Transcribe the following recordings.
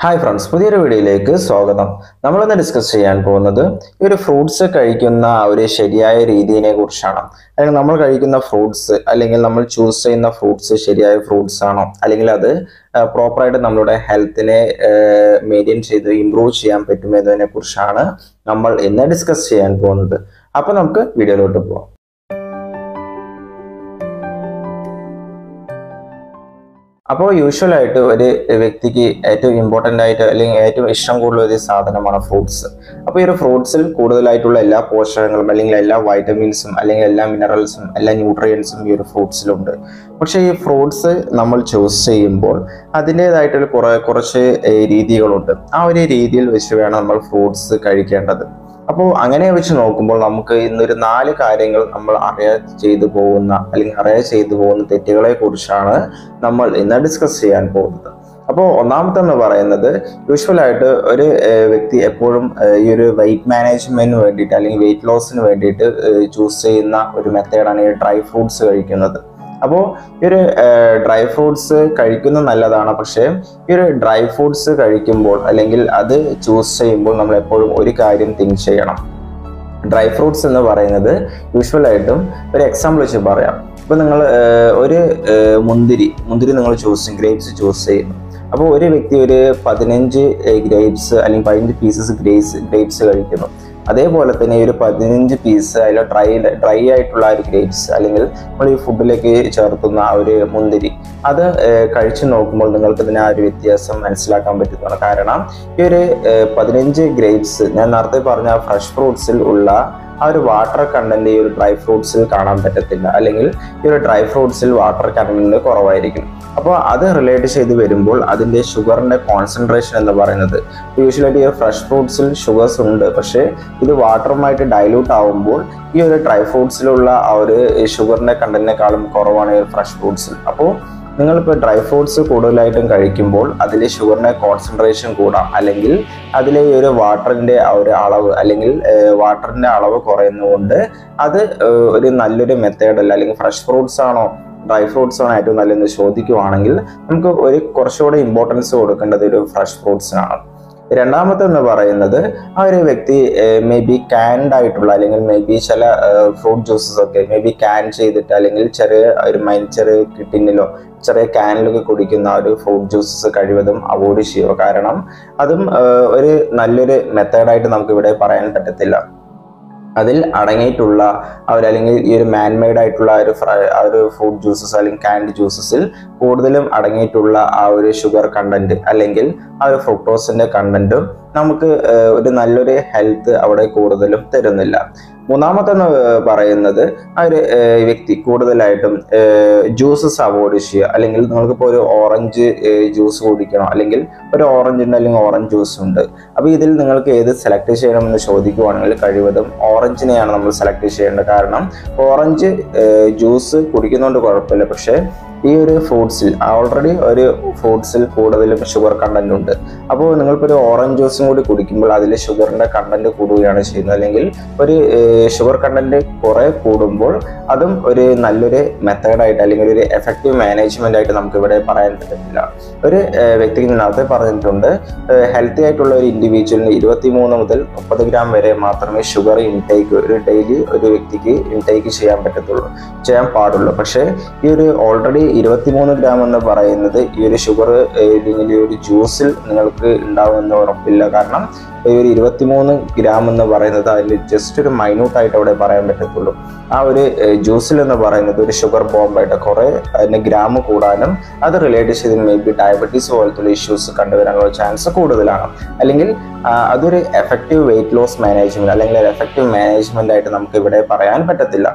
Hi friends, പുതിയൊരു വീഡിയോയിലേക്ക് സ്വാഗതം. നമ്മളിന്ന് ഡിസ്കസ് ചെയ്യാൻ പോകുന്നത് ഈ ഒരു ഫ്രൂട്ട്സ് കഴിക്കുന്ന ഒരു ശരിയായ രീതിയെ കുറിച്ചാണ്. അല്ലെങ്കിൽ നമ്മൾ കഴിക്കുന്ന ഫ്രൂട്ട്സ് അല്ലെങ്കിൽ നമ്മൾ ചൂസ് ചെയ്യുന്ന ഫ്രൂട്ട്സ് ശരിയായ ഫ്രൂട്ട്സ് ആണോ, അല്ലെങ്കിൽ അത് പ്രോപ്പറായിട്ട് നമ്മളുടെ ഹെൽത്തിനെ മെയിൻറ്റെയിൻ ചെയ്ത് ഇംപ്രൂവ് ചെയ്യാൻ പറ്റുമെന്നതിനെ കുറിച്ചാണ് നമ്മൾ ഇന്ന് ഡിസ്കസ് ചെയ്യാൻ പോകുന്നത്. അപ്പോൾ നമുക്ക് വീഡിയോയിലോട്ട് പോകാം. അപ്പോൾ യൂഷ്വലായിട്ട് ഒരു വ്യക്തിക്ക് ഏറ്റവും ഇമ്പോർട്ടൻ്റ് ആയിട്ട് അല്ലെങ്കിൽ ഏറ്റവും ഇഷ്ടം കൂടുതൽ ഒരു സാധനമാണ് ഫ്രൂട്ട്സ്. അപ്പോൾ ഈ ഒരു ഫ്രൂട്ട്സിൽ കൂടുതലായിട്ടുള്ള എല്ലാ പോഷകങ്ങളും അല്ലെങ്കിൽ എല്ലാ വൈറ്റമിൻസും അല്ലെങ്കിൽ എല്ലാ മിനറൽസും എല്ലാ ന്യൂട്രിയൻസും ഈ ഒരു ഫ്രൂട്ട്സിലുണ്ട്. പക്ഷേ ഈ ഫ്രൂട്ട്സ് നമ്മൾ ചൂസ് ചെയ്യുമ്പോൾ അതിൻ്റേതായിട്ടുള്ള കുറച്ച് രീതികളുണ്ട്. ആ ഒരു രീതിയിൽ വെച്ച് വേണം നമ്മൾ ഫ്രൂട്ട്സ് കഴിക്കേണ്ടത്. അപ്പോൾ അങ്ങനെ വെച്ച് നോക്കുമ്പോൾ നമുക്ക് ഇന്നൊരു 4 കാര്യങ്ങൾ നമ്മൾ അറിയാതെ ചെയ്തു പോകുന്ന തെറ്റുകളെ കുറിച്ചാണ് നമ്മൾ ഇന്ന് ഡിസ്കസ് ചെയ്യാൻ പോകുന്നത്. അപ്പോൾ ഒന്നാമത്തെ എന്ന് പറയുന്നത്, യൂഷ്വലായിട്ട് ഒരു വ്യക്തി എപ്പോഴും ഈ ഒരു വെയിറ്റ് മാനേജ്മെന്റിന് വേണ്ടിയിട്ട് അല്ലെങ്കിൽ വെയിറ്റ് ലോസിന് വേണ്ടിയിട്ട് ചൂസ് ചെയ്യുന്ന ഒരു മെത്തേഡാണ് ഈ ഡ്രൈ ഫ്രൂട്ട്സ് കഴിക്കുന്നത്. അപ്പോൾ ഈ ഒരു ഡ്രൈ ഫ്രൂട്ട്സ് കഴിക്കുന്നത് നല്ലതാണ്. പക്ഷേ ഈ ഒരു ഡ്രൈ ഫ്രൂട്ട്സ് കഴിക്കുമ്പോൾ അല്ലെങ്കിൽ അത് ചൂസ് ചെയ്യുമ്പോൾ നമ്മൾ എപ്പോഴും ഒരു കാര്യം തിങ്ക് ചെയ്യണം. ഡ്രൈ ഫ്രൂട്ട്സ് എന്ന് പറയുന്നത് യൂഷ്വലായിട്ടും ഒരു എക്സാമ്പിൾ വെച്ച് പറയാം. ഇപ്പോൾ നിങ്ങൾ ഒരു മുന്തിരി നിങ്ങൾ ഗ്രേപ്സ് ചൂസ് ചെയ്യുന്നു. അപ്പോൾ ഒരു വ്യക്തി ഒരു 15 ഗ്രേപ്സ് അല്ലെങ്കിൽ 15 പീസസ് ഗ്രേപ്സ് കഴിക്കുന്നു. അതേപോലെ തന്നെ ഒരു 15 പീസ് അതിൽ ഡ്രൈ ആയിട്ടുള്ള ഒരു ഗ്രേപ്സ് അല്ലെങ്കിൽ നമ്മൾ ഈ ഫുഡിലേക്ക് ചേർത്തുന്ന ആ ഒരു മുന്തിരി അത് കഴിച്ചു നോക്കുമ്പോൾ നിങ്ങൾക്ക് ഇതിന് ആ ഒരു വ്യത്യാസം മനസ്സിലാക്കാൻ പറ്റുന്നതാണ്. കാരണം ഈ ഒരു 15 ഗ്രേപ്സ് ഞാൻ നേരത്തെ പറഞ്ഞ ഫ്രഷ് ഫ്രൂട്ട്സിൽ ഉള്ള ആ ഒരു വാട്ടർ കണ്ടന്റ് ഈ ഒരു ഡ്രൈ ഫ്രൂട്ട്സിൽ കാണാൻ പറ്റത്തില്ല, അല്ലെങ്കിൽ ഈ ഒരു ഡ്രൈ ഫ്രൂട്ട്സിൽ വാട്ടർ കണ്ടന്റ് കുറവായിരിക്കും. അപ്പോൾ അത് റിലേറ്റ് ചെയ്ത് വരുമ്പോൾ അതിൻ്റെ ഷുഗറിൻ്റെ കോൺസെൻട്രേഷൻ എന്ന് പറയുന്നത്, യൂഷ്വലായിട്ട് ഈ ഫ്രഷ് ഫ്രൂട്ട്സിൽ ഷുഗേഴ്സ് ഉണ്ട്, പക്ഷേ ഇത് വാട്ടറുമായിട്ട് ഡൈല്യൂട്ട് ആവുമ്പോൾ ഈ ഒരു ഡ്രൈ ഫ്രൂട്ട്സിലുള്ള ആ ഒരു ഷുഗറിൻ്റെ കണ്ടന്റിനേക്കാളും കുറവാണ് ഈ ഫ്രഷ് ഫ്രൂട്ട്സിൽ. അപ്പോൾ നിങ്ങളിപ്പോൾ ഡ്രൈ ഫ്രൂട്ട്സ് കൂടുതലായിട്ടും കഴിക്കുമ്പോൾ അതിൽ ഷുഗറിൻ്റെ കോൺസെൻട്രേഷൻ കൂടാം, അല്ലെങ്കിൽ അതിലെ ഈ ഒരു വാട്ടറിൻ്റെ ആ ഒരു അളവ് അല്ലെങ്കിൽ വാട്ടറിൻ്റെ അളവ് കുറയുന്നതുകൊണ്ട് അത് ഒരു നല്ലൊരു മെത്തേഡല്ല. അല്ലെങ്കിൽ ഫ്രഷ് ഫ്രൂട്ട്സ് ആണോ ഡ്രൈ ഫ്രൂട്ട്സ് ആണോ ഏറ്റവും നല്ലതെന്ന് ചോദിക്കുവാണെങ്കിൽ നമുക്ക് കുറച്ചുകൂടെ ഇമ്പോർട്ടൻസ് കൊടുക്കേണ്ടത് ഒരു ഫ്രഷ് ഫ്രൂട്ട്സിനാണ്. രണ്ടാമത്തെ എന്ന് പറയുന്നത്, ആ ഒരു വ്യക്തി മേ ബി കാൻഡ് ആയിട്ടുള്ള അല്ലെങ്കിൽ മേ ബി ചില ഫ്രൂട്ട് ജ്യൂസസ് ഒക്കെ മേ ബി ക്യാൻ ചെയ്തിട്ട് അല്ലെങ്കിൽ ചെറിയ ടിന്നിലോ ചെറിയ ക്യാനിലൊക്കെ കുടിക്കുന്ന ഒരു ഫ്രൂട്ട് ജ്യൂസസ് കഴിവതും അവോയ്ഡ് ചെയ്യുക. കാരണം അതും ഒരു നല്ലൊരു മെത്തേഡായിട്ട് നമുക്ക് ഇവിടെ പറയാൻ പറ്റത്തില്ല. അതിൽ അടങ്ങിയിട്ടുള്ള അല്ലെങ്കിൽ ഈ ഒരു മാൻമെയ്ഡ് ആയിട്ടുള്ള ആ ഒരു ഫ്രൂട്ട് ജ്യൂസസ് അല്ലെങ്കിൽ കാൻഡ് ജ്യൂസസിൽ കൂടുതലും അടങ്ങിയിട്ടുള്ള ആ ഒരു ഷുഗർ കണ്ടന്റ് അല്ലെങ്കിൽ ആ ഒരു ഫ്രക്ടോസിന്റെ കണ്ടന്റും നമുക്ക് ഒരു നല്ലൊരു ഹെൽത്ത് അവിടെ കൂടുതലും തരുന്നില്ല. മൂന്നാമത്തെ എന്ന് പറയുന്നത്, ആ ഒരു വ്യക്തി കൂടുതലായിട്ടും ജ്യൂസസ് അവോയ്ഡ് ചെയ്യുക. അല്ലെങ്കിൽ നിങ്ങൾക്കിപ്പോൾ ഒരു ഓറഞ്ച് ജ്യൂസ് കുടിക്കണം, അല്ലെങ്കിൽ ഒരു ഓറഞ്ച് ഉണ്ട് അല്ലെങ്കിൽ ഓറഞ്ച് ജ്യൂസ് ഉണ്ട്. അപ്പോൾ ഇതിൽ നിങ്ങൾക്ക് ഏത് സെലക്ട് ചെയ്യണമെന്ന് ചോദിക്കുവാണെങ്കിൽ കഴിവതും ഓറഞ്ചിനെയാണ് നമ്മൾ സെലക്ട് ചെയ്യേണ്ടത്. കാരണം ഓറഞ്ച് ജ്യൂസ് കുടിക്കുന്നതുകൊണ്ട് കുഴപ്പമില്ല, പക്ഷേ ഈ ഒരു ഓൾറെഡി ഒരു ഫ്രൂട്ട്സിൽ കൂടുതലും ഷുഗർ കണ്ടന്റ് ഉണ്ട്. അപ്പോൾ നിങ്ങൾക്കൊരു ഒരു ഓറഞ്ച് ജ്യൂസും കൂടി കുടിക്കുമ്പോൾ അതിൽ ഷുഗറിന്റെ കണ്ടന്റ് കൂടുകയാണ് ചെയ്യുന്നത്, അല്ലെങ്കിൽ ഒരു ഷുഗർ കണ്ടന്റ് കുറെ കൂടുമ്പോൾ അതും ഒരു നല്ലൊരു മെത്തേഡായിട്ട് അല്ലെങ്കിൽ ഒരു എഫക്റ്റീവ് മാനേജ്മെന്റ് ആയിട്ട് നമുക്ക് ഇവിടെ പറയാൻ പറ്റത്തില്ല. ഒരു വ്യക്തിക്ക് നേരത്തെ പറഞ്ഞിട്ടുണ്ട്, ഹെൽത്തി ആയിട്ടുള്ള ഒരു ഇൻഡിവിജ്വലിന് 23 മുതൽ 30 ഗ്രാം വരെ മാത്രമേ ഷുഗർ ഇൻടേക്ക് ഡെയിലി ഒരു വ്യക്തിക്ക് ഇൻടേക്ക് ചെയ്യാൻ പാടുള്ളൂ. പക്ഷേ ഈ ഒരു ഓൾറെഡി 23 ഗ്രാം എന്ന് പറയുന്നത് ഈ ഒരു ഷുഗർ അല്ലെങ്കിൽ ഈ ഒരു ജ്യൂസിൽ നിങ്ങൾക്ക് ഉണ്ടാവുമെന്ന് ഉറപ്പില്ല. കാരണം ഈ ഒരു 23 ഗ്രാം എന്ന് പറയുന്നത് അതിൽ ജസ്റ്റ് ഒരു മൈന്യൂട്ടായിട്ട് അവിടെ പറയാൻ പറ്റത്തുള്ളൂ. ആ ഒരു ജ്യൂസിൽ എന്ന് പറയുന്നത് ഒരു ഷുഗർ ബോംബായിട്ട് കുറെ അതിന്റെ ഗ്രാം കൂടാനും അത് റിലേറ്റ് ചെയ്ത് മേ ബി ഡയബറ്റീസ് പോലത്തുള്ള ഇഷ്യൂസ് കണ്ടുവരാനുള്ള ചാൻസ് കൂടുതലാണ്. അല്ലെങ്കിൽ അതൊരു എഫക്റ്റീവ് വെയിറ്റ് ലോസ് മാനേജ്മെന്റ് അല്ലെങ്കിൽ ഒരു എഫക്റ്റീവ് മാനേജ്മെന്റ് ആയിട്ട് നമുക്ക് ഇവിടെ പറയാൻ പറ്റത്തില്ല.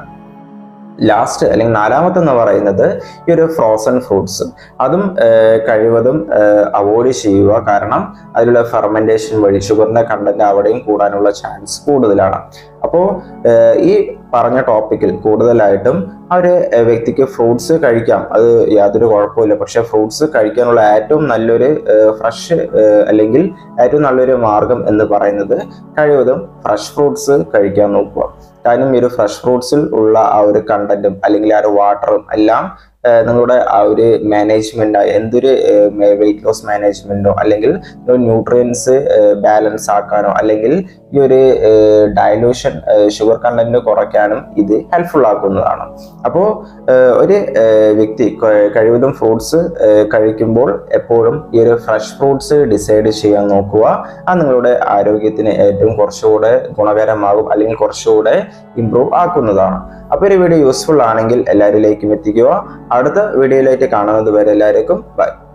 ലാസ്റ്റ് അല്ലെങ്കിൽ നാലാമത്തെ എന്ന് പറയുന്നത്, ഈ ഒരു ഫ്രോസൺ ഫ്രൂട്ട്സ് അതും കഴിവതും അവോയ്ഡ് ചെയ്യുക. കാരണം അതിലുള്ള ഫെർമെന്റേഷൻ വഴി ഷുഗറിന്റെ കണ്ടന്റ് അവിടെയും കൂടാനുള്ള ചാൻസ് കൂടുതലാണ്. അപ്പോൾ ഈ പറഞ്ഞ ടോപ്പിക്കിൽ കൂടുതലായിട്ടും ആ ഒരു വ്യക്തിക്ക് ഫ്രൂട്ട്സ് കഴിക്കാം, അത് യാതൊരു കുഴപ്പമില്ല. പക്ഷെ ഫ്രൂട്ട്സ് കഴിക്കാനുള്ള ഏറ്റവും നല്ലൊരു ഫ്രഷ് അല്ലെങ്കിൽ ഏറ്റവും നല്ലൊരു മാർഗം എന്ന് പറയുന്നത് കഴിവതും ഫ്രഷ് ഫ്രൂട്ട്സ് കഴിക്കാൻ നോക്കുക. കാരണം ഈ ഒരു ഫ്രഷ് ഫ്രൂട്ട്സിൽ ഉള്ള ആ ഒരു കണ്ടന്റും അല്ലെങ്കിൽ ആ ഒരു വാട്ടറും എല്ലാം നിങ്ങളുടെ ആ ഒരു മാനേജ്മെന്റ് എന്തൊരു വെയിറ്റ് ലോസ് മാനേജ്മെന്റോ അല്ലെങ്കിൽ ന്യൂട്രിയൻസ് ബാലൻസ് ആക്കാനോ അല്ലെങ്കിൽ ഈ ഒരു ഡയലൂഷൻ ഷുഗർ കണ്ടന്റ് കുറയ്ക്കാനും ഇത് ഹെൽപ്ഫുൾ ആക്കുന്നതാണ്. അപ്പോൾ ഒരു വ്യക്തി കഴിവതും ഫ്രൂട്ട്സ് കഴിക്കുമ്പോൾ എപ്പോഴും ഈ ഒരു ഫ്രഷ് ഫ്രൂട്ട്സ് ഡിസൈഡ് ചെയ്യാൻ നോക്കുക. അത് നിങ്ങളുടെ ആരോഗ്യത്തിന് ഏറ്റവും കുറച്ചുകൂടെ ഗുണകരമാകും അല്ലെങ്കിൽ കുറച്ചുകൂടെ ഇംപ്രൂവ് ആക്കുന്നതാണ്. അപ്പോൾ ഒരു വീഡിയോ യൂസ്ഫുൾ ആണെങ്കിൽ എല്ലാവരിലേക്കും എത്തിക്കുക. അടുത്ത വീഡിയോയിലായിട്ട് കാണുന്നത് വരെ എല്ലാവർക്കും ബൈ.